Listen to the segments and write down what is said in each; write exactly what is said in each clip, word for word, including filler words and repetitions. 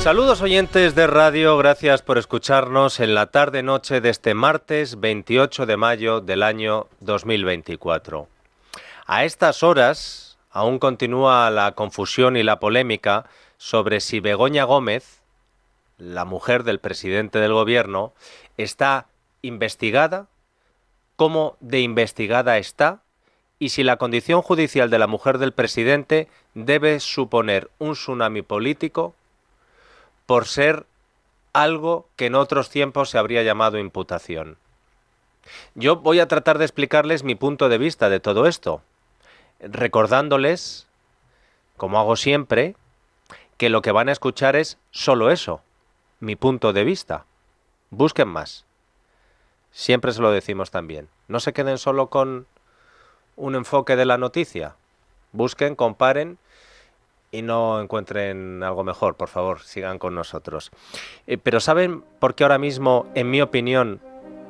Saludos oyentes de radio, gracias por escucharnos en la tarde-noche de este martes veintiocho de mayo del año dos mil veinticuatro. A estas horas aún continúa la confusión y la polémica sobre si Begoña Gómez, la mujer del presidente del gobierno, está investigada, cómo de investigada está y si la condición judicial de la mujer del presidente debe suponer un tsunami político por ser algo que en otros tiempos se habría llamado imputación. Yo voy a tratar de explicarles mi punto de vista de todo esto, recordándoles, como hago siempre, que lo que van a escuchar es solo eso, mi punto de vista. Busquen más. Siempre se lo decimos también. No se queden solo con un enfoque de la noticia. Busquen, comparen y no encuentren algo mejor, por favor, sigan con nosotros. Eh, pero ¿saben por qué ahora mismo, en mi opinión,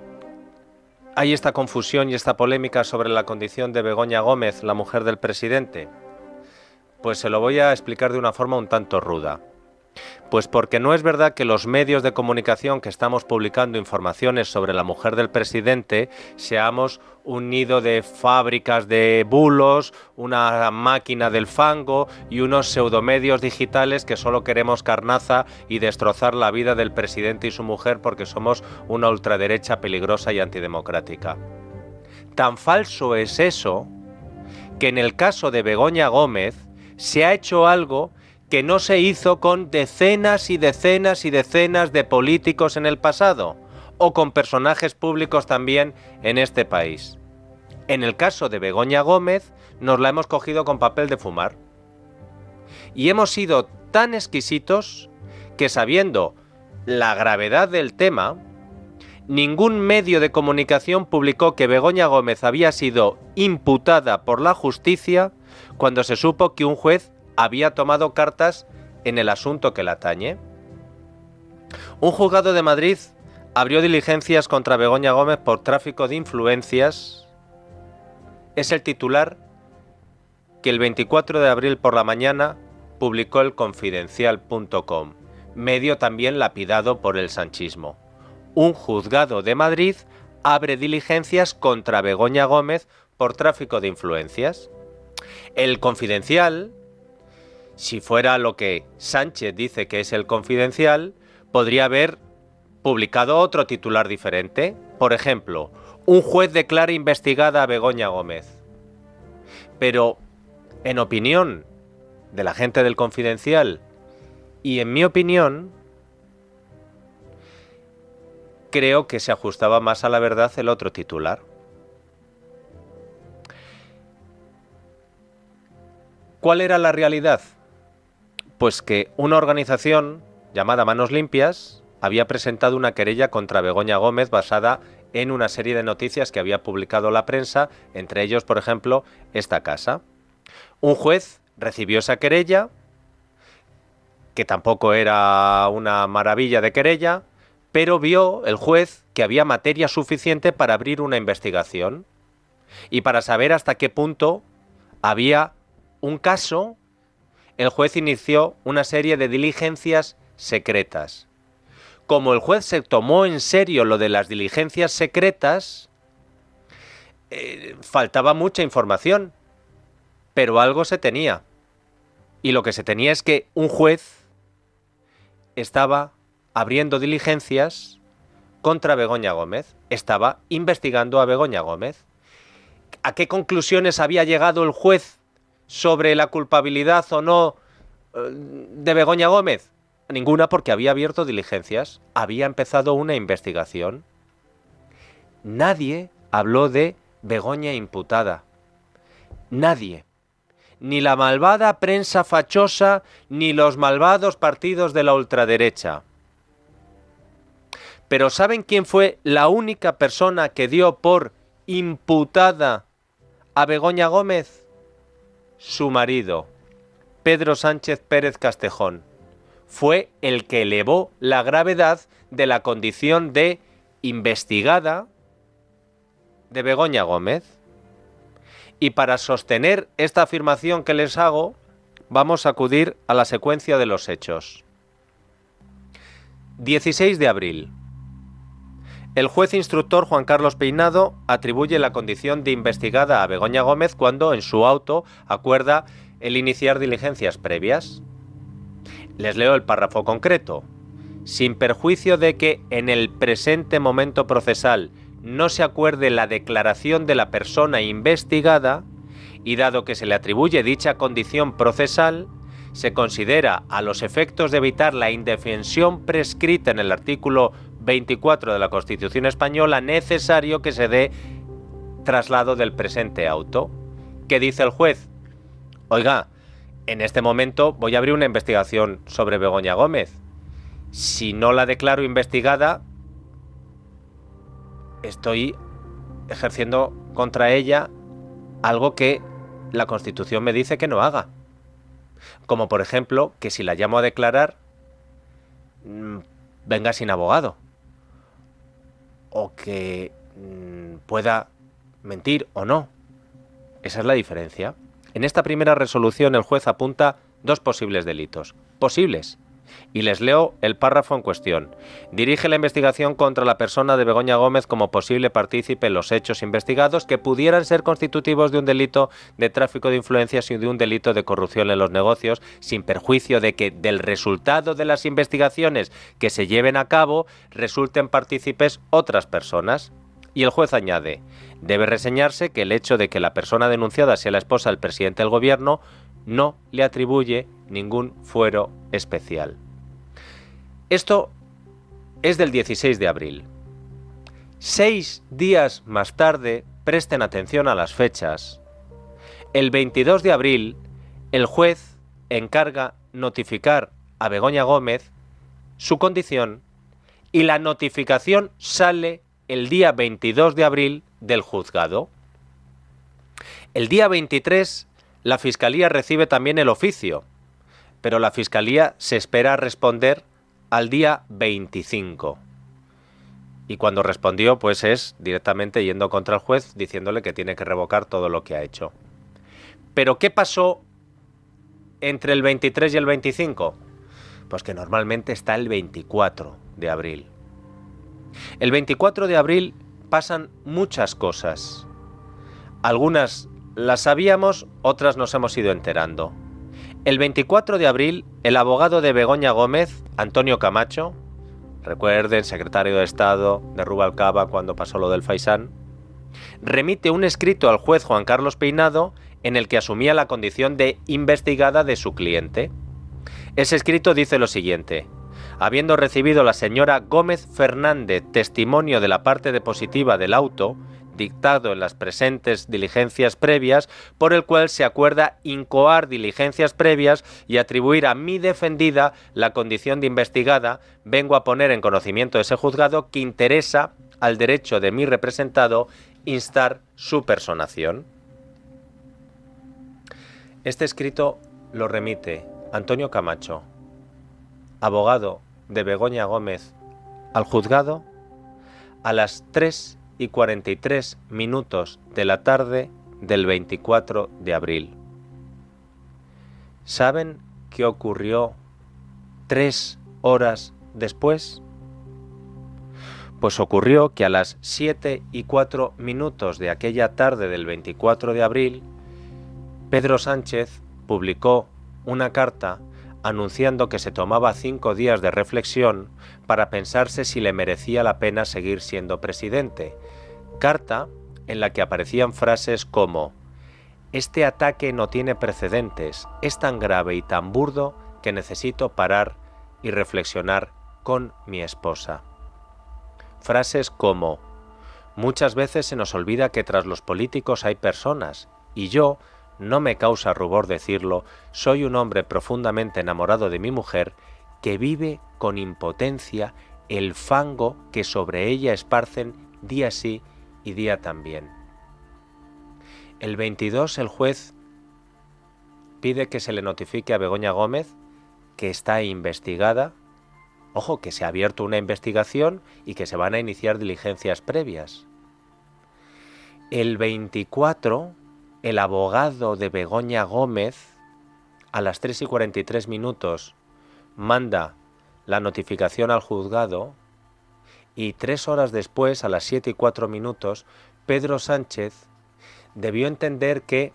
hay esta confusión y esta polémica sobre la condición de Begoña Gómez, la mujer del presidente? Pues se lo voy a explicar de una forma un tanto ruda. Pues porque no es verdad que los medios de comunicación que estamos publicando informaciones sobre la mujer del presidente seamos un nido de fábricas de bulos, una máquina del fango y unos pseudomedios digitales que solo queremos carnaza y destrozar la vida del presidente y su mujer porque somos una ultraderecha peligrosa y antidemocrática. Tan falso es eso que en el caso de Begoña Gómez se ha hecho algo que no se hizo con decenas y decenas y decenas de políticos en el pasado, o con personajes públicos también en este país. En el caso de Begoña Gómez, nos la hemos cogido con papel de fumar. Y hemos sido tan exquisitos que, sabiendo la gravedad del tema, ningún medio de comunicación publicó que Begoña Gómez había sido imputada por la justicia cuando se supo que un juez había tomado cartas en el asunto que la atañe. Un juzgado de Madrid abrió diligencias contra Begoña Gómez por tráfico de influencias. Es el titular que el veinticuatro de abril por la mañana publicó el Confidencial punto com, medio también lapidado por el sanchismo. Un juzgado de Madrid abre diligencias contra Begoña Gómez por tráfico de influencias. El Confidencial, si fuera lo que Sánchez dice que es el Confidencial, podría haber publicado otro titular diferente. Por ejemplo, un juez declara investigada a Begoña Gómez. Pero, en opinión de la gente del Confidencial y en mi opinión, creo que se ajustaba más a la verdad el otro titular. ¿Cuál era la realidad? Pues que una organización llamada Manos Limpias había presentado una querella contra Begoña Gómez basada en una serie de noticias que había publicado la prensa, entre ellos, por ejemplo, esta casa. Un juez recibió esa querella, que tampoco era una maravilla de querella, pero vio el juez que había materia suficiente para abrir una investigación y para saber hasta qué punto había un caso. El juez inició una serie de diligencias secretas. Como el juez se tomó en serio lo de las diligencias secretas, eh, faltaba mucha información, pero algo se tenía. Y lo que se tenía es que un juez estaba abriendo diligencias contra Begoña Gómez, estaba investigando a Begoña Gómez. ¿A qué conclusiones había llegado el juez sobre la culpabilidad o no de Begoña Gómez? Ninguna, porque había abierto diligencias, había empezado una investigación. Nadie habló de Begoña imputada. Nadie. Ni la malvada prensa fachosa, ni los malvados partidos de la ultraderecha. Pero ¿saben quién fue la única persona que dio por imputada a Begoña Gómez? Su marido, Pedro Sánchez Pérez Castejón. Fue el que elevó la gravedad de la condición de investigada de Begoña Gómez. Y para sostener esta afirmación que les hago, vamos a acudir a la secuencia de los hechos. dieciséis de abril. El juez instructor Juan Carlos Peinado atribuye la condición de investigada a Begoña Gómez cuando en su auto acuerda el iniciar diligencias previas. Les leo el párrafo concreto. Sin perjuicio de que en el presente momento procesal no se acuerde la declaración de la persona investigada, y dado que se le atribuye dicha condición procesal, se considera, a los efectos de evitar la indefensión prescrita en el artículo veinticuatro de la Constitución española, necesario que se dé traslado del presente auto. ¿Qué dice el juez? Oiga, en este momento voy a abrir una investigación sobre Begoña Gómez. Si no la declaro investigada, estoy ejerciendo contra ella algo que la Constitución me dice que no haga. Como por ejemplo, que si la llamo a declarar, mmm, venga sin abogado. O que mmm, pueda mentir o no. Esa es la diferencia. En esta primera resolución el juez apunta dos posibles delitos. Posibles. Y les leo el párrafo en cuestión. Dirige la investigación contra la persona de Begoña Gómez como posible partícipe en los hechos investigados que pudieran ser constitutivos de un delito de tráfico de influencias y de un delito de corrupción en los negocios, sin perjuicio de que del resultado de las investigaciones que se lleven a cabo resulten partícipes otras personas. Y el juez añade, debe reseñarse que el hecho de que la persona denunciada sea la esposa del presidente del gobierno no le atribuye ningún fuero especial. Esto es del dieciséis de abril. Seis días más tarde, presten atención a las fechas, el veintidós de abril, el juez encarga notificar a Begoña Gómez su condición y la notificación sale el día veintidós de abril del juzgado. El día veintitrés, la Fiscalía recibe también el oficio, pero la Fiscalía se espera a responder al día veinticinco. Y cuando respondió, pues es directamente yendo contra el juez, diciéndole que tiene que revocar todo lo que ha hecho. ¿Pero qué pasó entre el veintitrés y el veinticinco? Pues que normalmente está el veinticuatro de abril. El veinticuatro de abril pasan muchas cosas. Algunas las sabíamos, otras nos hemos ido enterando. El veinticuatro de abril, el abogado de Begoña Gómez, Antonio Camacho, recuerden, secretario de Estado de Rubalcaba cuando pasó lo del Faisán, remite un escrito al juez Juan Carlos Peinado en el que asumía la condición de investigada de su cliente. Ese escrito dice lo siguiente: habiendo recibido la señora Gómez Fernández testimonio de la parte depositiva del auto, dictado en las presentes diligencias previas, por el cual se acuerda incoar diligencias previas y atribuir a mi defendida la condición de investigada, vengo a poner en conocimiento de ese juzgado que interesa al derecho de mi representado instar su personación. Este escrito lo remite Antonio Camacho, abogado de Begoña Gómez, al juzgado a las tres y cuarenta y tres minutos de la tarde del veinticuatro de abril. ¿Saben qué ocurrió tres horas después? Pues ocurrió que a las siete y cuatro minutos de aquella tarde del veinticuatro de abril, Pedro Sánchez publicó una carta anunciando que se tomaba cinco días de reflexión para pensarse si le merecía la pena seguir siendo presidente. Carta en la que aparecían frases como: este ataque no tiene precedentes, es tan grave y tan burdo que necesito parar y reflexionar con mi esposa. Frases como: muchas veces se nos olvida que tras los políticos hay personas, y yo, no me causa rubor decirlo, soy un hombre profundamente enamorado de mi mujer que vive con impotencia el fango que sobre ella esparcen día sí y día también. El veintidós el juez pide que se le notifique a Begoña Gómez que está investigada, ojo, que se ha abierto una investigación y que se van a iniciar diligencias previas. El veinticuatro el abogado de Begoña Gómez, a las tres y cuarenta y tres minutos, manda la notificación al juzgado y tres horas después, a las siete y cuatro minutos, Pedro Sánchez debió entender que,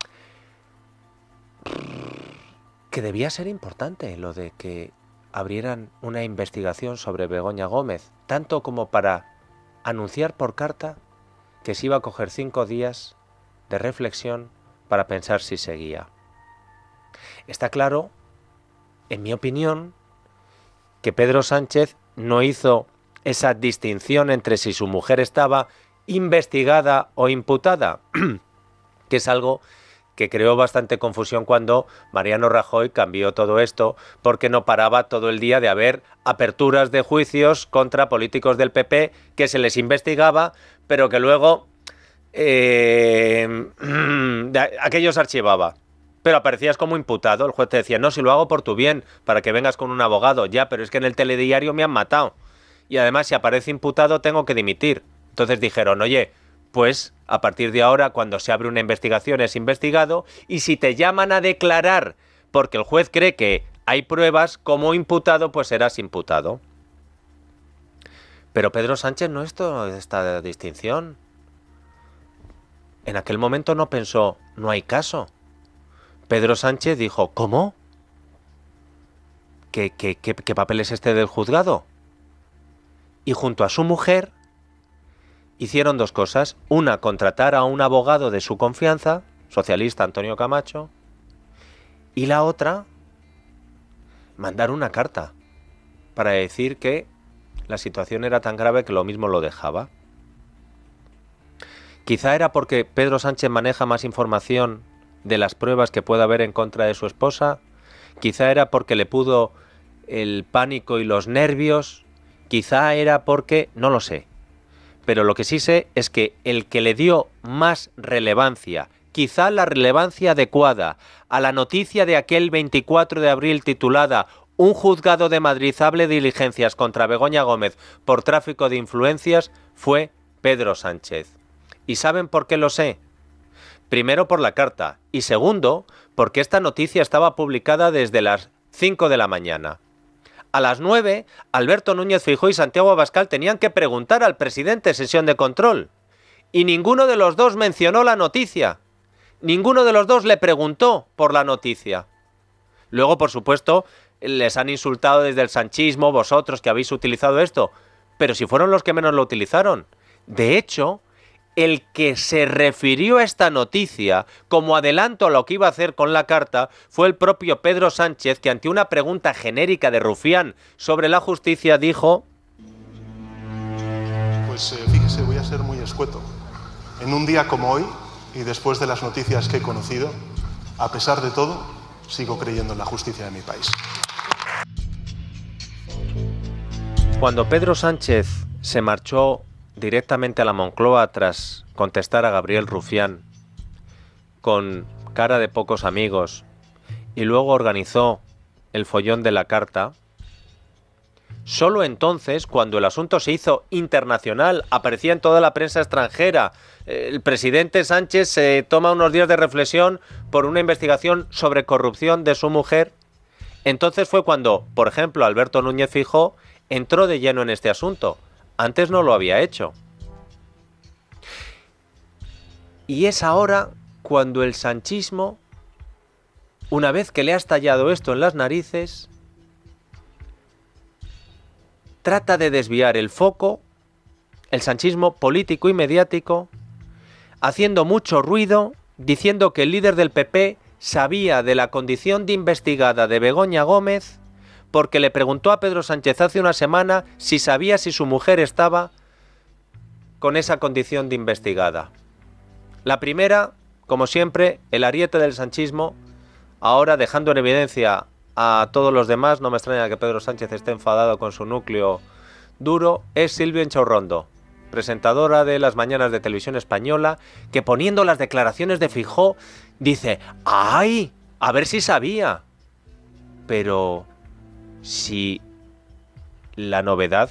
que debía ser importante lo de que abrieran una investigación sobre Begoña Gómez, tanto como para anunciar por carta que se iba a coger cinco días de reflexión para pensar si seguía. Está claro, en mi opinión, que Pedro Sánchez no hizo esa distinción entre si su mujer estaba investigada o imputada, que es algo que creó bastante confusión cuando Mariano Rajoy cambió todo esto, porque no paraba todo el día de haber aperturas de juicios contra políticos del P P que se les investigaba, pero que luego eh, aquellos archivaba. Pero aparecías como imputado. El juez te decía, no, si lo hago por tu bien, para que vengas con un abogado. Ya, pero es que en el telediario me han matado. Y además, si aparece imputado, tengo que dimitir. Entonces dijeron, oye, pues a partir de ahora, cuando se abre una investigación, es investigado. Y si te llaman a declarar porque el juez cree que hay pruebas, como imputado, pues serás imputado. Pero Pedro Sánchez no hizo esta distinción. En aquel momento no pensó, no hay caso. Pedro Sánchez dijo, ¿cómo? ¿Qué, qué, qué, qué papel es este del juzgado? Y junto a su mujer hicieron dos cosas. Una, contratar a un abogado de su confianza, socialista Antonio Camacho, y la otra, mandar una carta para decir que la situación era tan grave que lo mismo lo dejaba. Quizá era porque Pedro Sánchez maneja más información de las pruebas que pueda haber en contra de su esposa, quizá era porque le pudo el pánico y los nervios, quizá era porque, no lo sé, pero lo que sí sé es que el que le dio más relevancia, quizá la relevancia adecuada, a la noticia de aquel veinticuatro de abril titulada «Un juzgado de Madrid abre diligencias contra Begoña Gómez por tráfico de influencias», fue Pedro Sánchez. ¿Y saben por qué lo sé? Primero por la carta y segundo porque esta noticia estaba publicada desde las cinco de la mañana. A las nueve, Alberto Núñez Feijóo y Santiago Abascal tenían que preguntar al presidente en sesión de control. Y ninguno de los dos mencionó la noticia. Ninguno de los dos le preguntó por la noticia. Luego, por supuesto, les han insultado desde el sanchismo, vosotros que habéis utilizado esto. Pero si fueron los que menos lo utilizaron. De hecho, el que se refirió a esta noticia como adelanto a lo que iba a hacer con la carta fue el propio Pedro Sánchez, que ante una pregunta genérica de Rufián sobre la justicia dijo... Pues eh, fíjese, voy a ser muy escueto. En un día como hoy, y después de las noticias que he conocido, a pesar de todo, sigo creyendo en la justicia de mi país. Cuando Pedro Sánchez se marchó directamente a la Moncloa tras contestar a Gabriel Rufián con cara de pocos amigos y luego organizó el follón de la carta, solo entonces, cuando el asunto se hizo internacional, aparecía en toda la prensa extranjera, el presidente Sánchez se toma unos días de reflexión por una investigación sobre corrupción de su mujer, entonces fue cuando, por ejemplo, Alberto Núñez Feijóo entró de lleno en este asunto. Antes no lo había hecho. Y es ahora cuando el sanchismo, una vez que le ha estallado esto en las narices, trata de desviar el foco, el sanchismo político y mediático, haciendo mucho ruido, diciendo que el líder del P P sabía de la condición de investigada de Begoña Gómez, porque le preguntó a Pedro Sánchez hace una semana si sabía si su mujer estaba con esa condición de investigada. La primera, como siempre, el ariete del sanchismo, ahora dejando en evidencia a todos los demás, no me extraña que Pedro Sánchez esté enfadado con su núcleo duro, es Silvia Enchaurrondo, presentadora de las mañanas de Televisión Española, que poniendo las declaraciones de Feijóo dice, ¡ay! A ver si sabía. Pero... si la novedad,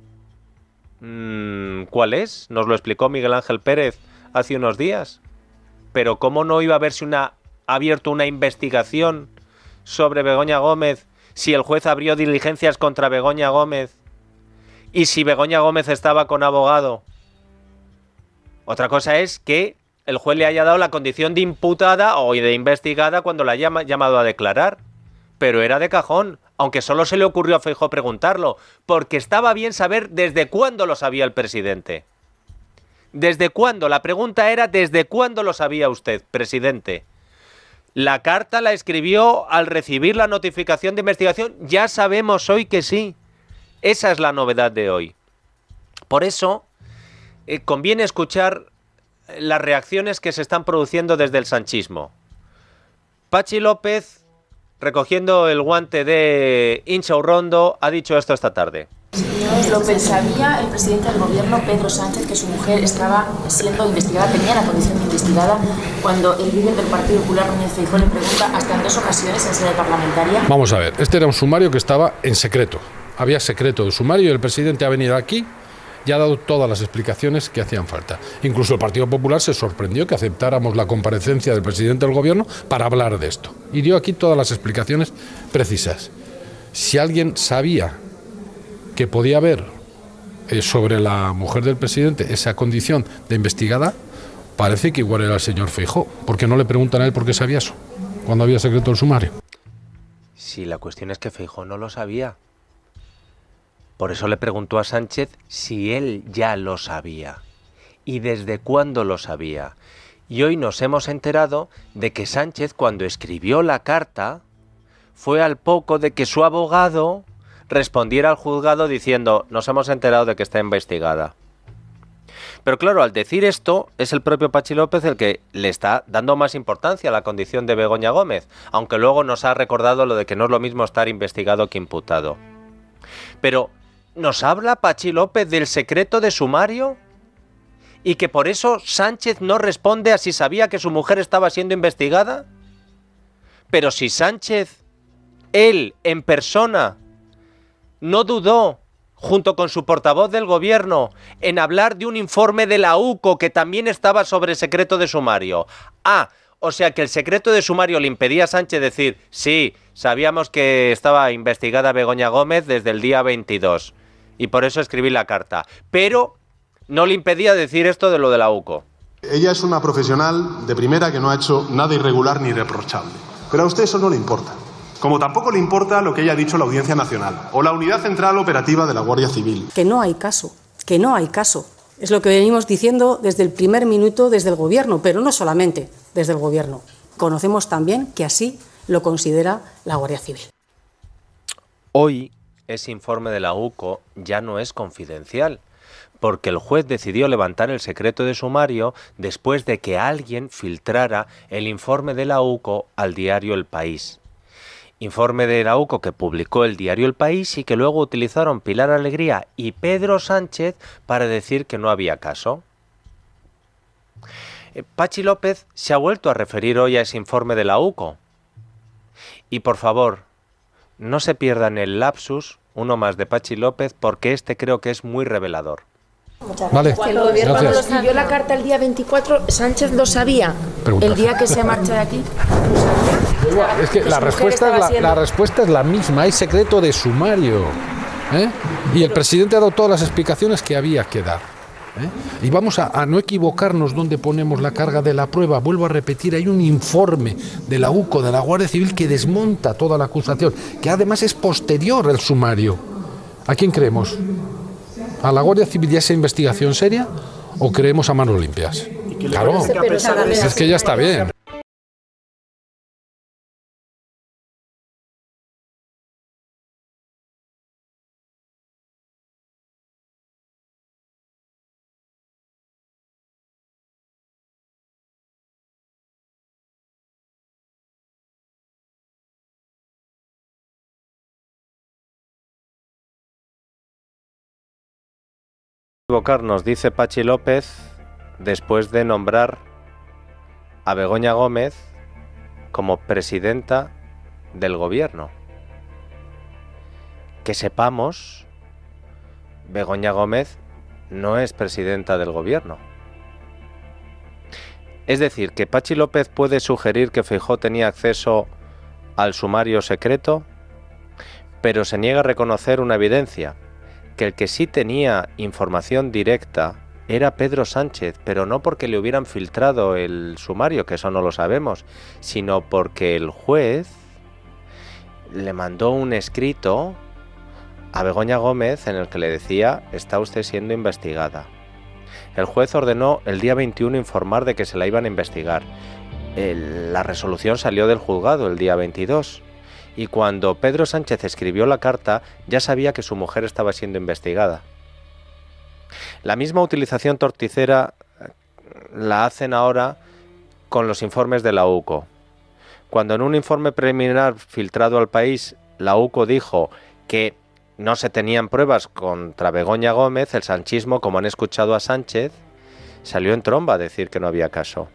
¿cuál es? Nos lo explicó Miguel Ángel Pérez hace unos días. Pero ¿cómo no iba a haberse una, abierto una investigación sobre Begoña Gómez si el juez abrió diligencias contra Begoña Gómez y si Begoña Gómez estaba con abogado. Otra cosa es que el juez le haya dado la condición de imputada o de investigada cuando la haya llamado a declarar. Pero era de cajón, aunque solo se le ocurrió a Feijóo preguntarlo, porque estaba bien saber desde cuándo lo sabía el presidente. ¿Desde cuándo? La pregunta era ¿desde cuándo lo sabía usted, presidente? La carta la escribió al recibir la notificación de investigación. Ya sabemos hoy que sí. Esa es la novedad de hoy. Por eso, eh, conviene escuchar las reacciones que se están produciendo desde el sanchismo. Patxi López, recogiendo el guante de Incha Urrondo, ha dicho esto esta tarde. Señor López, ¿sabía el presidente del gobierno, Pedro Sánchez, que su mujer estaba siendo investigada, tenía la condición de investigada, cuando el líder del Partido Popular, Núñez Feijóo, le pregunta hasta en dos ocasiones en sede parlamentaria? Vamos a ver, este era un sumario que estaba en secreto. Había secreto de sumario y el presidente ha venido aquí y ha dado todas las explicaciones que hacían falta. Incluso el Partido Popular se sorprendió que aceptáramos la comparecencia del presidente del gobierno para hablar de esto. Y dio aquí todas las explicaciones precisas. Si alguien sabía que podía haber eh, sobre la mujer del presidente esa condición de investigada, parece que igual era el señor Feijóo, porque no le preguntan a él por qué sabía eso, cuando había secreto del sumario. Sí, la cuestión es que Feijóo no lo sabía. Por eso le preguntó a Sánchez si él ya lo sabía y desde cuándo lo sabía. Y hoy nos hemos enterado de que Sánchez, cuando escribió la carta, fue al poco de que su abogado respondiera al juzgado diciendo: nos hemos enterado de que está investigada. Pero claro, al decir esto, es el propio Patxi López el que le está dando más importancia a la condición de Begoña Gómez, aunque luego nos ha recordado lo de que no es lo mismo estar investigado que imputado. Pero ¿nos habla Patxi López del secreto de sumario? ¿Y que por eso Sánchez no responde a si sabía que su mujer estaba siendo investigada? Pero si Sánchez, él en persona, no dudó, junto con su portavoz del gobierno, en hablar de un informe de la U C O que también estaba sobre secreto de sumario. Ah, o sea que el secreto de sumario le impedía a Sánchez decir: sí, sabíamos que estaba investigada Begoña Gómez desde el día veintidós. Y por eso escribí la carta. Pero no le impedía decir esto de lo de la U C O. Ella es una profesional de primera que no ha hecho nada irregular ni reprochable. Pero a usted eso no le importa. Como tampoco le importa lo que haya dicho la Audiencia Nacional o la Unidad Central Operativa de la Guardia Civil. Que no hay caso, que no hay caso. Es lo que venimos diciendo desde el primer minuto desde el Gobierno, pero no solamente desde el Gobierno. Conocemos también que así lo considera la Guardia Civil. Hoy ese informe de la U C O ya no es confidencial, porque el juez decidió levantar el secreto de sumario después de que alguien filtrara el informe de la U C O al diario El País. Informe de la U C O que publicó el diario El País y que luego utilizaron Pilar Alegría y Pedro Sánchez para decir que no había caso. Patxi López se ha vuelto a referir hoy a ese informe de la U C O. Y por favor, no se pierdan el lapsus, uno más de Patxi López, porque este creo que es muy revelador. Vale, el gobierno gracias. cuando escribió la carta el día veinticuatro, Sánchez lo sabía. Pregunta. El día que se marcha de aquí, lo sabía. Es que la respuesta es la, la respuesta es la misma, hay secreto de sumario, ¿eh? Y el presidente ha dado todas las explicaciones que había que dar, ¿eh? Y vamos a, a no equivocarnos dónde ponemos la carga de la prueba. Vuelvo a repetir, hay un informe de la U C O, de la Guardia Civil, que desmonta toda la acusación, que además es posterior al sumario. ¿A quién creemos? ¿A la Guardia Civil y a esa investigación seria o creemos a manos limpias? Claro, es que ya está bien. Equivocarnos, dice Patxi López, después de nombrar a Begoña Gómez como presidenta del gobierno. Que sepamos, Begoña Gómez no es presidenta del gobierno. Es decir, que Patxi López puede sugerir que Feijóo tenía acceso al sumario secreto. pero se niega a reconocer una evidencia, que el que sí tenía información directa era Pedro Sánchez, pero no porque le hubieran filtrado el sumario, que eso no lo sabemos, sino porque el juez le mandó un escrito a Begoña Gómez en el que le decía: está usted siendo investigada. El juez ordenó el día veintiuno informar de que se la iban a investigar. El, la resolución salió del juzgado el día veintidós. Y cuando Pedro Sánchez escribió la carta, ya sabía que su mujer estaba siendo investigada. La misma utilización torticera la hacen ahora con los informes de la U C O. Cuando en un informe preliminar filtrado al país, la U C O dijo que no se tenían pruebas contra Begoña Gómez, el sanchismo, como han escuchado a Sánchez, salió en tromba a decir que no había caso.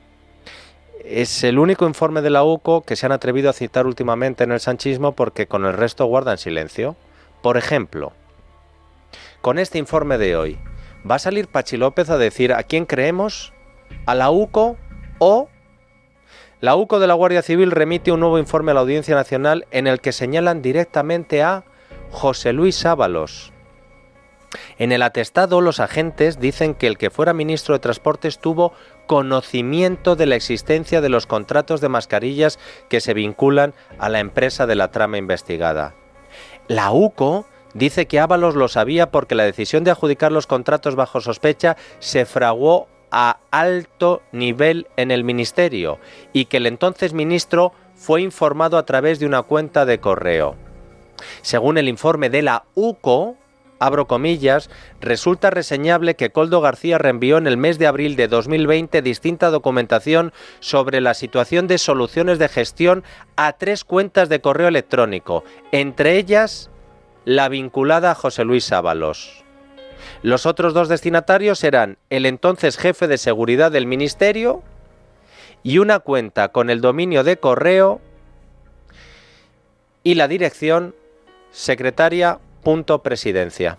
Es el único informe de la U C O que se han atrevido a citar últimamente en el sanchismo, porque con el resto guardan silencio. Por ejemplo, con este informe de hoy, ¿va a salir Pachi López a decir a quién creemos? ¿A la U C O o...? La U C O de la Guardia Civil remite un nuevo informe a la Audiencia Nacional en el que señalan directamente a José Luis Ábalos. En el atestado, los agentes dicen que el que fuera ministro de Transportes tuvo conocimiento de la existencia de los contratos de mascarillas que se vinculan a la empresa de la trama investigada. La U C O dice que Ábalos lo sabía porque la decisión de adjudicar los contratos bajo sospecha se fraguó a alto nivel en el ministerio y que el entonces ministro fue informado a través de una cuenta de correo. Según el informe de la U C O, abro comillas, resulta reseñable que Koldo García reenvió en el mes de abril de dos mil veinte distinta documentación sobre la situación de soluciones de gestión a tres cuentas de correo electrónico, entre ellas la vinculada a José Luis Ábalos. Los otros dos destinatarios eran el entonces jefe de seguridad del ministerio y una cuenta con el dominio de correo y la dirección secretaria.presidencia.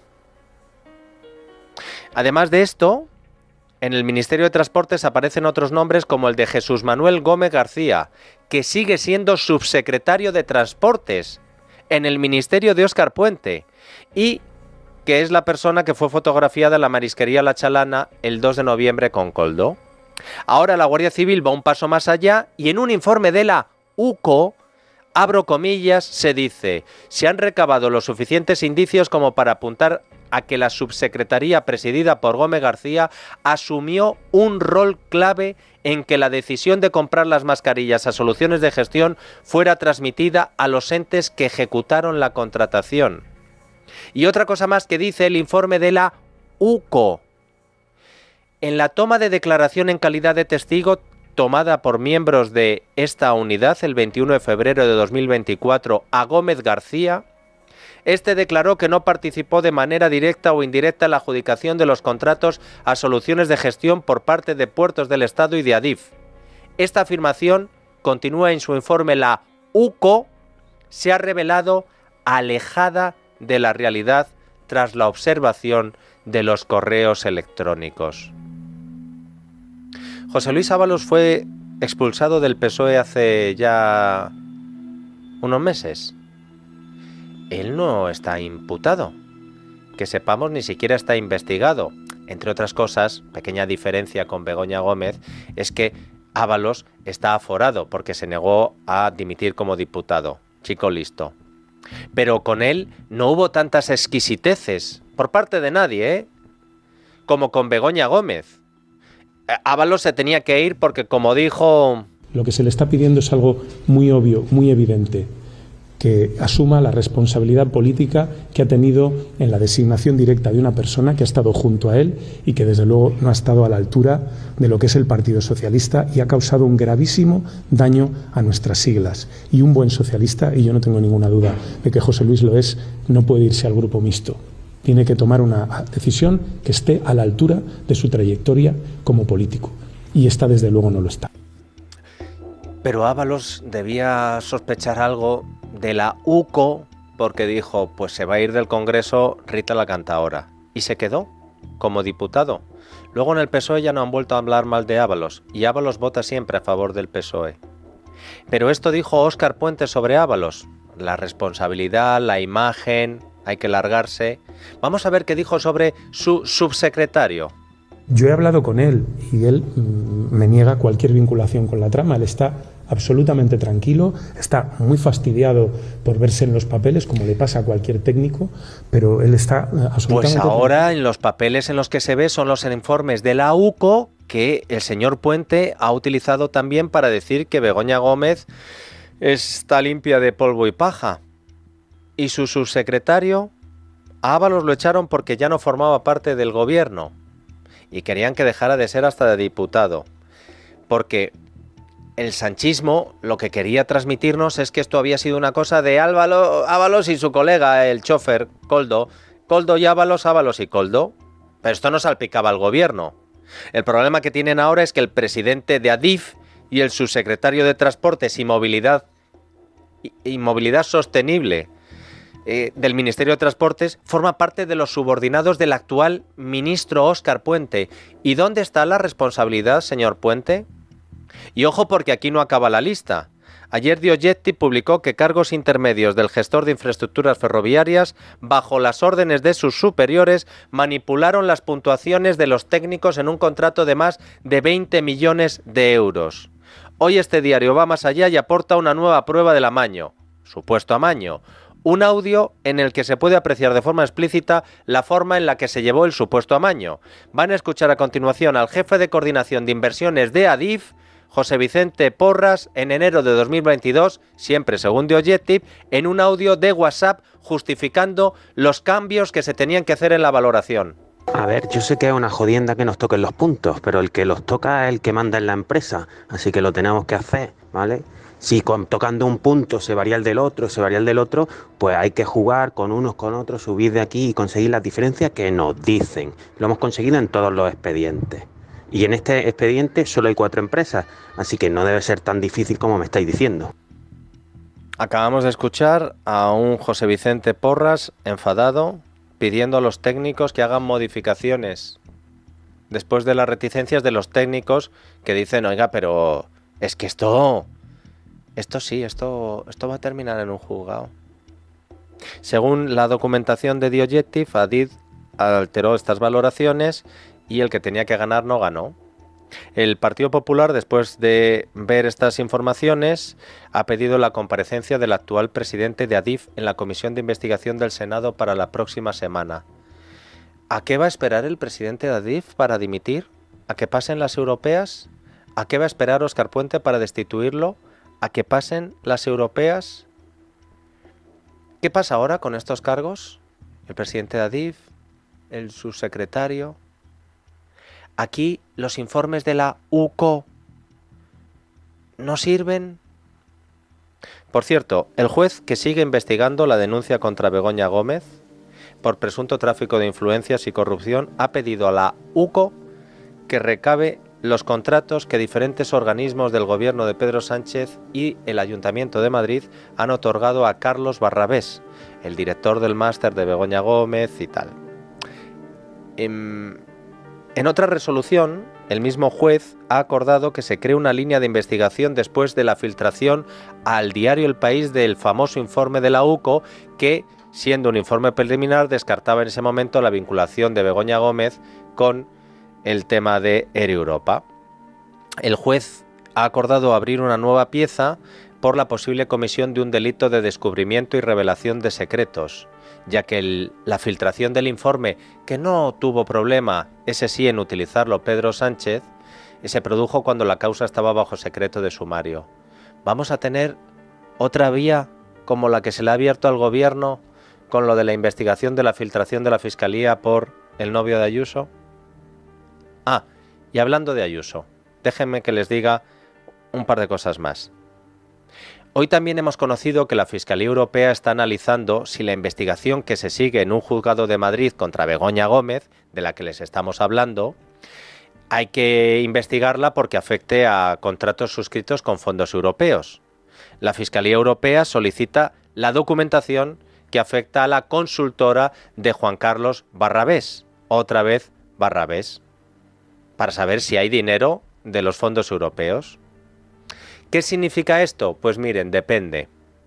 Además de esto, en el Ministerio de Transportes aparecen otros nombres como el de Jesús Manuel Gómez García, que sigue siendo subsecretario de Transportes en el Ministerio de Óscar Puente y que es la persona que fue fotografiada en la marisquería La Chalana el dos de noviembre con Koldo. Ahora la Guardia Civil va un paso más allá y en un informe de la U C O, abro comillas, se dice: se han recabado los suficientes indicios como para apuntar a que la subsecretaría presidida por Gómez García asumió un rol clave en que la decisión de comprar las mascarillas a Soluciones de Gestión fuera transmitida a los entes que ejecutaron la contratación. Y otra cosa más que dice el informe de la U C O. En la toma de declaración en calidad de testigo tomada por miembros de esta unidad el veintiuno de febrero de dos mil veinticuatro a Gómez García, este declaró que no participó de manera directa o indirecta en la adjudicación de los contratos a Soluciones de Gestión por parte de Puertos del Estado y de Adif. Esta afirmación, continúa en su informe la U C O, se ha revelado alejada de la realidad tras la observación de los correos electrónicos. José Luis Ábalos fue expulsado del P S O E hace ya unos meses. Él no está imputado. Que sepamos, ni siquiera está investigado. Entre otras cosas, pequeña diferencia con Begoña Gómez, es que Ábalos está aforado porque se negó a dimitir como diputado. Chico listo. Pero con él no hubo tantas exquisiteces por parte de nadie, ¿eh? Como con Begoña Gómez. Ábalos se tenía que ir porque, como dijo... Lo que se le está pidiendo es algo muy obvio, muy evidente, que asuma la responsabilidad política que ha tenido en la designación directa de una persona que ha estado junto a él y que desde luego no ha estado a la altura de lo que es el Partido Socialista y ha causado un gravísimo daño a nuestras siglas. Y un buen socialista, y yo no tengo ninguna duda de que José Luis lo es, no puede irse al grupo mixto. Tiene que tomar una decisión que esté a la altura de su trayectoria como político. Y esta desde luego no lo está. Pero Ábalos debía sospechar algo de la U C O porque dijo, pues se va a ir del Congreso Rita la Cantaora. Y se quedó como diputado. Luego en el P S O E ya no han vuelto a hablar mal de Ábalos. Y Ábalos vota siempre a favor del P S O E. Pero esto dijo Óscar Puente sobre Ábalos. la responsabilidad, la imagen, hay que largarse. Vamos a ver qué dijo sobre su subsecretario. Yo he hablado con él y él mmm, me niega cualquier vinculación con la trama. Él está absolutamente tranquilo, está muy fastidiado por verse en los papeles, como le pasa a cualquier técnico, pero él está absolutamente... Pues ahora en los papeles en los que se ve son los informes de la U C O que el señor Puente ha utilizado también para decir que Begoña Gómez está limpia de polvo y paja. Y su subsecretario, a Ábalos lo echaron porque ya no formaba parte del gobierno y querían que dejara de ser hasta de diputado, porque el sanchismo lo que quería transmitirnos es que esto había sido una cosa de Ábalos, Ábalos y su colega, el chofer Koldo, Koldo y Ábalos, Ábalos y Koldo, pero esto no salpicaba al gobierno. El problema que tienen ahora es que el presidente de Adif y el subsecretario de Transportes y Movilidad, y Movilidad Sostenible eh, del Ministerio de Transportes forma parte de los subordinados del actual ministro Óscar Puente. ¿Y dónde está la responsabilidad, señor Puente? Y ojo, porque aquí no acaba la lista. Ayer Diogetti publicó que cargos intermedios del gestor de infraestructuras ferroviarias, bajo las órdenes de sus superiores, manipularon las puntuaciones de los técnicos en un contrato de más de veinte millones de euros. Hoy este diario va más allá y aporta una nueva prueba del amaño, supuesto amaño, un audio en el que se puede apreciar de forma explícita la forma en la que se llevó el supuesto amaño. Van a escuchar a continuación al jefe de coordinación de inversiones de Adif, José Vicente Porras, en enero de dos mil veintidós, siempre según Diogetti, en un audio de WhatsApp justificando los cambios que se tenían que hacer en la valoración. A ver, yo sé que es una jodienda que nos toquen los puntos, pero el que los toca es el que manda en la empresa, así que lo tenemos que hacer, ¿vale? Si con, tocando un punto se varía el del otro, se varía el del otro, pues hay que jugar con unos, con otros, subir de aquí y conseguir las diferencias que nos dicen. Lo hemos conseguido en todos los expedientes. Y en este expediente solo hay cuatro empresas, así que no debe ser tan difícil como me estáis diciendo. Acabamos de escuchar a un José Vicente Porras enfadado, pidiendo a los técnicos que hagan modificaciones. Después de las reticencias de los técnicos que dicen, oiga, pero es que esto, esto sí, esto, esto va a terminar en un juzgado. Según la documentación de Diogetti, Adif alteró estas valoraciones y el que tenía que ganar no ganó. El Partido Popular, después de ver estas informaciones, ha pedido la comparecencia del actual presidente de Adif en la Comisión de Investigación del Senado para la próxima semana. ¿A qué va a esperar el presidente de Adif para dimitir? ¿A que pasen las europeas? ¿A qué va a esperar Óscar Puente para destituirlo? ¿A que pasen las europeas? ¿Qué pasa ahora con estos cargos? El presidente de Adif, el subsecretario... Aquí los informes de la U C O no sirven. Por cierto, el juez que sigue investigando la denuncia contra Begoña Gómez por presunto tráfico de influencias y corrupción ha pedido a la U C O que recabe los contratos que diferentes organismos del gobierno de Pedro Sánchez y el Ayuntamiento de Madrid han otorgado a Carlos Barrabés, el director del máster de Begoña Gómez y tal. En... En otra resolución, el mismo juez ha acordado que se cree una línea de investigación después de la filtración al diario El País del famoso informe de la U C O que, siendo un informe preliminar, descartaba en ese momento la vinculación de Begoña Gómez con el tema de Air Europa. El juez ha acordado abrir una nueva pieza por la posible comisión de un delito de descubrimiento y revelación de secretos, ya que el, la filtración del informe, que no tuvo problema, ese sí, en utilizarlo Pedro Sánchez, se produjo cuando la causa estaba bajo secreto de sumario. ¿Vamos a tener otra vía como la que se le ha abierto al gobierno con lo de la investigación de la filtración de la Fiscalía por el novio de Ayuso? Ah, y hablando de Ayuso, déjenme que les diga un par de cosas más. Hoy también hemos conocido que la Fiscalía Europea está analizando si la investigación que se sigue en un juzgado de Madrid contra Begoña Gómez, de la que les estamos hablando, hay que investigarla porque afecte a contratos suscritos con fondos europeos. La Fiscalía Europea solicita la documentación que afecta a la consultora de Juan Carlos Barrabés, otra vez Barrabés, para saber si hay dinero de los fondos europeos. ¿Qué significa esto? Pues miren, depende.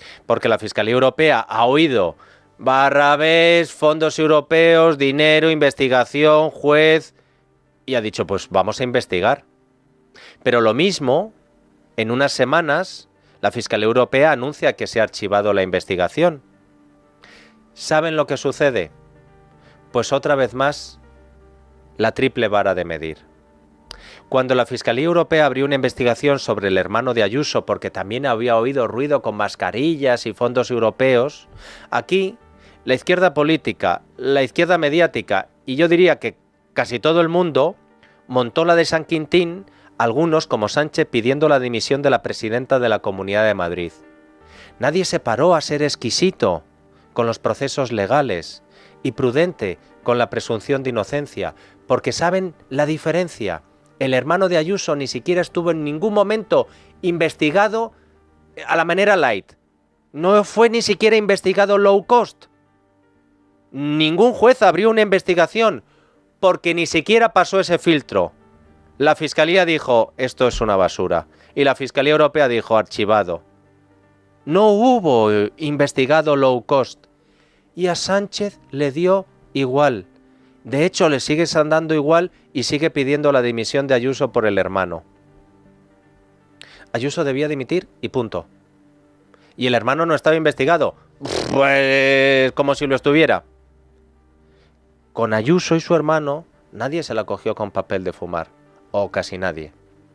Porque la Fiscalía Europea ha oído Barrabés, fondos europeos, dinero, investigación, juez, y ha dicho, pues vamos a investigar. Pero lo mismo, en unas semanas, la Fiscalía Europea anuncia que se ha archivado la investigación. ¿Saben lo que sucede? Pues otra vez más, la triple vara de medir. Cuando la Fiscalía Europea abrió una investigación sobre el hermano de Ayuso, porque también había oído ruido con mascarillas y fondos europeos, aquí la izquierda política, la izquierda mediática, y yo diría que casi todo el mundo, montó la de San Quintín, algunos como Sánchez pidiendo la dimisión de la presidenta de la Comunidad de Madrid. Nadie se paró a ser exquisito con los procesos legales y prudente con la presunción de inocencia, porque saben la diferencia. El hermano de Ayuso ni siquiera estuvo en ningún momento investigado a la manera light. No fue ni siquiera investigado low cost. Ningún juez abrió una investigación porque ni siquiera pasó ese filtro. La Fiscalía dijo, esto es una basura. Y la Fiscalía Europea dijo, archivado. No hubo investigado low cost. Y a Sánchez le dio igual. De hecho, le sigue andando igual y sigue pidiendo la dimisión de Ayuso por el hermano. Ayuso debía dimitir y punto. ¿Y el hermano no estaba investigado? Pues como si lo estuviera. Con Ayuso y su hermano, nadie se la cogió con papel de fumar. O casi nadie.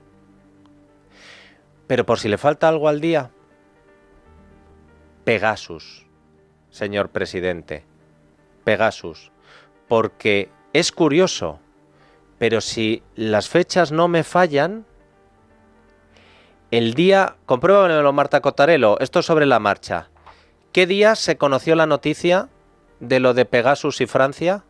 Pero por si le falta algo al día, Pegasus, señor presidente. Pegasus. Porque es curioso, pero si las fechas no me fallan, el día... Compruébamelo, Marta Cotarelo, esto sobre la marcha. ¿Qué día se conoció la noticia de lo de Pegasus y Francia?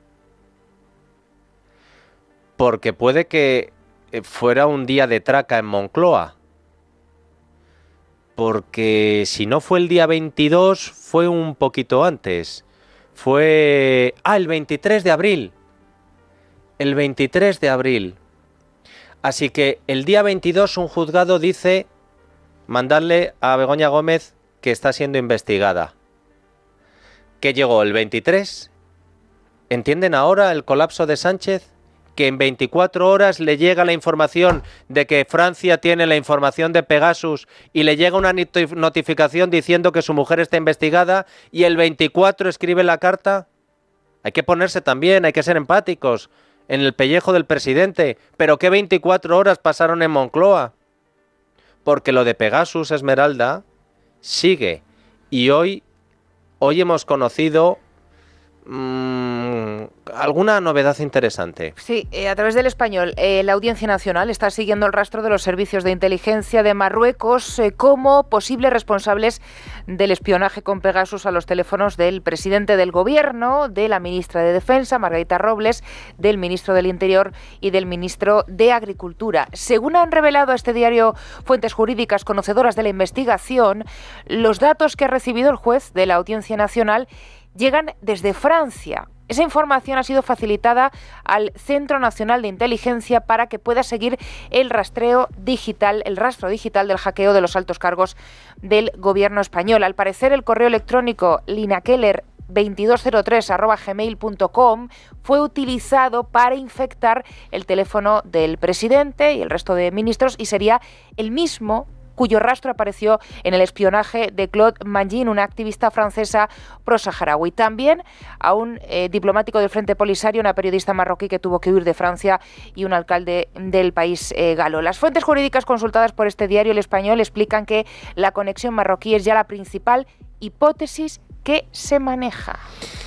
Porque puede que fuera un día de traca en Moncloa. Porque si no fue el día veintidós, fue un poquito antes. Fue... Ah, el veintitrés de abril. El veintitrés de abril. Así que el día veintidós un juzgado dice mandarle a Begoña Gómez que está siendo investigada. ¿Qué llegó? ¿El veintitrés? ¿Entienden ahora el colapso de Sánchez? Que en veinticuatro horas le llega la información de que Francia tiene la información de Pegasus y le llega una notificación diciendo que su mujer está investigada y el veinticuatro escribe la carta. Hay que ponerse también, hay que ser empáticos en el pellejo del presidente. ¿Pero qué veinticuatro horas pasaron en Moncloa? Porque lo de Pegasus, Esmeralda, sigue. Y hoy, hoy hemos conocido... Mm, ¿alguna novedad interesante? Sí, eh, a través del Español, eh, la Audiencia Nacional está siguiendo el rastro de los servicios de inteligencia de Marruecos eh, como posibles responsables del espionaje con Pegasus a los teléfonos del presidente del Gobierno, de la ministra de Defensa, Margarita Robles, del ministro del Interior y del ministro de Agricultura. Según han revelado a este diario fuentes jurídicas conocedoras de la investigación, los datos que ha recibido el juez de la Audiencia Nacional llegan desde Francia. Esa información ha sido facilitada al Centro Nacional de Inteligencia para que pueda seguir el rastreo digital, el rastro digital del hackeo de los altos cargos del gobierno español. Al parecer, el correo electrónico linakeller veintidós cero tres arroba gmail punto com fue utilizado para infectar el teléfono del presidente y el resto de ministros y sería el mismo cuyo rastro apareció en el espionaje de Claude Mangin, una activista francesa pro-saharaui. También a un eh, diplomático del Frente Polisario, una periodista marroquí que tuvo que huir de Francia y un alcalde del país eh, galo. Las fuentes jurídicas consultadas por este diario, El Español, explican que la conexión marroquí es ya la principal hipótesis que se maneja.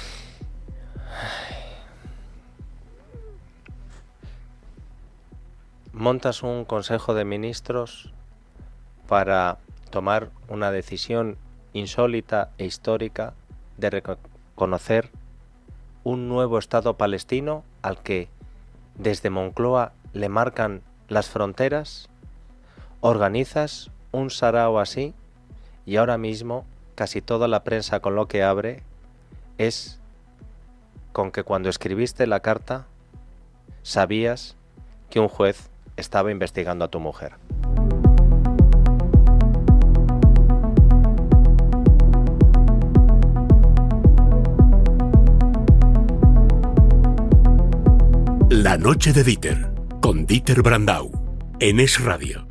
Montas un Consejo de Ministros para tomar una decisión insólita e histórica de reconocer un nuevo Estado palestino al que desde Moncloa le marcan las fronteras, organizas un sarao así y ahora mismo casi toda la prensa con lo que abre es con que cuando escribiste la carta sabías que un juez estaba investigando a tu mujer. La noche de Dieter, con Dieter Brandau, en Es Radio.